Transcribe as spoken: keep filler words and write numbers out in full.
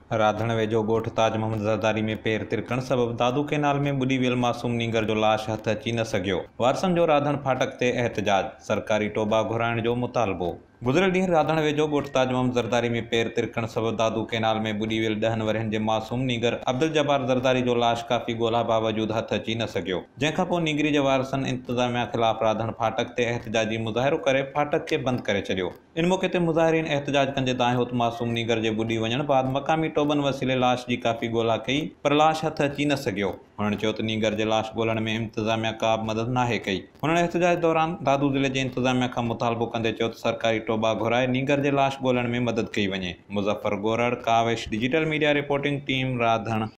राधण वेझो ॻोठ ताज मोहम्मद ज़रदारी में पेर तिरकण सबब दादू केनाल में ॿुॾी वियल मासूम नीगर जो लाश हथ अची न सघियो। वारसनि जो राधण फाटक ते एहतजाज, सरकारी टोबा घुराइण जो मुतालबो। गुज़िरियल ॾींहुं राधण वेझो ॻोठ ताज मोहम्मद ज़रदारी में पेर तिरकण सबब दादू केनाल में ॿुॾी वियल ॾहनि वरहनि जे मासूम नीगर अब्दुल जब्बार ज़रदारी जो लाश काफ़ी ॻोल्हा बावजूद हथ अची न सघियो, जंहिंखां पोइ नीगरी जे वारसनि इंतज़ामिया ख़िलाफ़ राधण फाटक ते एहतजाजी मुज़ाहिरो करे फाटक खे बंदि करे छॾियो। इन मौक़े ते मुज़ाहिरीन एहतजाज कंदे दाहियोत मासूम नीगर जे ॿुॾी वञण बाद मक़ामी टोबनि वसीले लाश जी काफ़ी ॻोल्हा कई, पर लाश हथ अची न सघियो। हुननि चयो त नीगर जे लाश ॻोल्हण में इंतज़ामिया का बि मदद नाहे कई। हुननि एहतजाज दौरान दादू ज़िले जे इंतज़ामिया खां मुतालबो कंदे चयो त सरकारी टोबा घुराए नीगर जे लाश ॻोल्हण में मदद कई वञे। Muzaffar Gorar, Kawish, digital media reporting team, राधण।